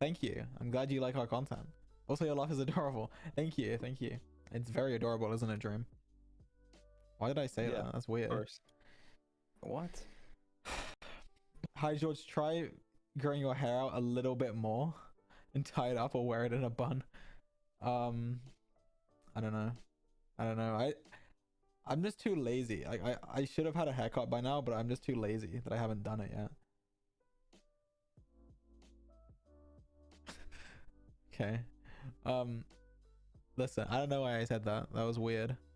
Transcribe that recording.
Thank you. I'm glad you like our content. Also, your laugh is adorable. Thank you. Thank you. It's very adorable, isn't it, Dream? Why did I say Yeah, that? That's of weird. course. What? Hi, George. Try growing your hair out a little bit more and tie it up or wear it in a bun. I don't know. I don't know. I'm just too lazy. I should have had a haircut by now, but I'm just too lazy that I haven't done it yet. Okay. Listen, I don't know why I said that. That was weird.